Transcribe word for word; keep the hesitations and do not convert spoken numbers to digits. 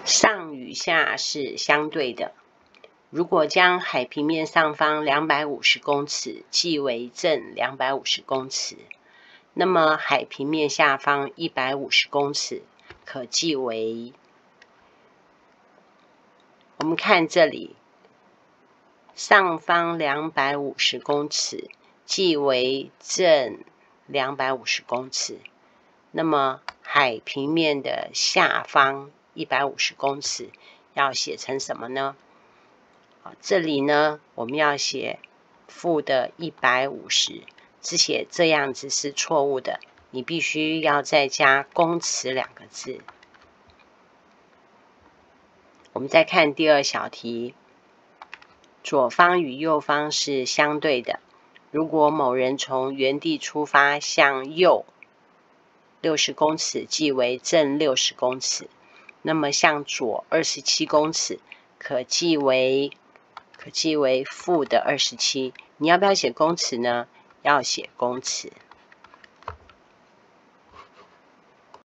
上与下是相对的。如果将海平面上方两百五十公尺记为正两百五十公尺，那么海平面下方一百五十公尺可记为，我们看这里，上方两百五十公尺记为正两百五十公尺，那么海平面的下方一百五十公尺要写成什么呢？这里呢，我们要写负的一百五十，只写这样子是错误的，你必须要再加公尺两个字。我们再看第二小题，左方与右方是相对的。如果某人从原地出发向右六十公尺记为正六十公尺，那么向左二十七公尺可记为可记为负的二十七。你要不要写公尺呢？要写公尺。